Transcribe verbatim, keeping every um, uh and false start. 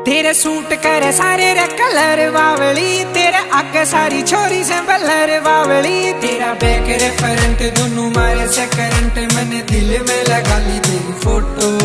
तेरे सूट करे सारे रे कलर बावली, तेरे आगे सारी छोरी से बलर बावली। तेरा बैक रे फ्रंट दोनों मारे से करंट, मैंने दिल में लगा ली तेरी फोटो।